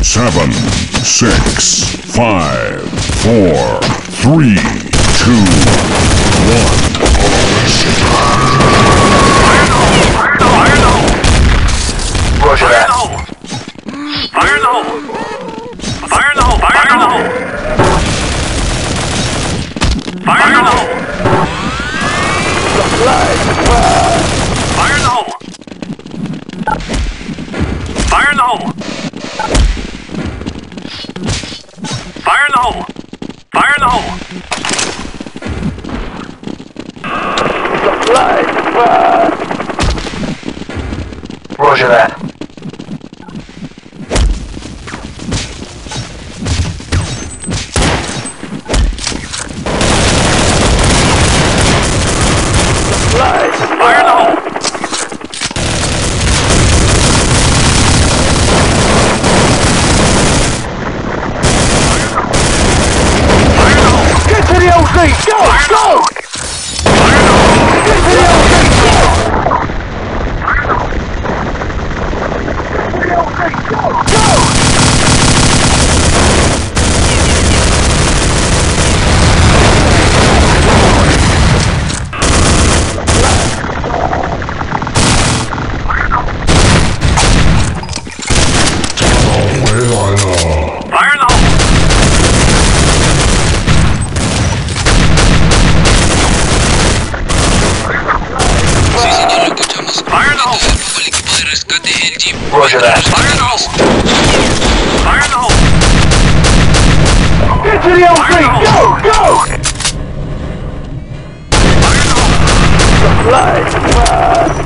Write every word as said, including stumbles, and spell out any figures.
Seven, six, five, four, three, two, one. Fire in the hole! Roger Fire in that. the hole! Fire in the hole! Fire in the hole! Fire in the hole! Fire in the hole! Fire in the hole! Fire in the hole! Fire in the hole! Fire in the hole! Roger that. Fire in the hole! Get to the L Z! Go! Go! Get to the L Z! Go! Go! Fire in the hole! Fire in the hole! Roger that. Fire in the hole! Fire in the hole! Get to the L Z! Go! Go! Fire in the hole! Fly!